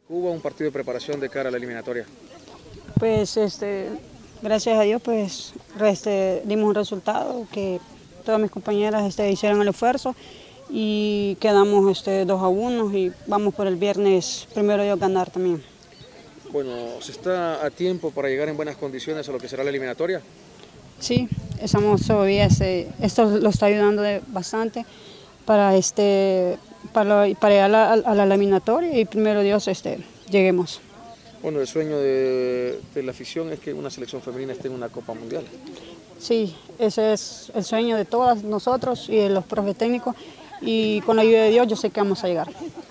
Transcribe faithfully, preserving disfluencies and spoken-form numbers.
Cuba, un partido de preparación de cara a la eliminatoria. Pues este, gracias a Dios pues este, dimos un resultado que todas mis compañeras este, hicieron el esfuerzo y quedamos este, dos a uno y vamos por el viernes primero yo ganar también. Bueno, ¿se está a tiempo para llegar en buenas condiciones a lo que será la eliminatoria? Sí, estamos todavía, este, esto lo está ayudando de, bastante para, este, para, para llegar a, a la eliminatoria y primero Dios este, lleguemos. Bueno, el sueño de, de la afición es que una selección femenina esté en una Copa Mundial. Sí, ese es el sueño de todas nosotros y de los profes técnicos y con la ayuda de Dios yo sé que vamos a llegar.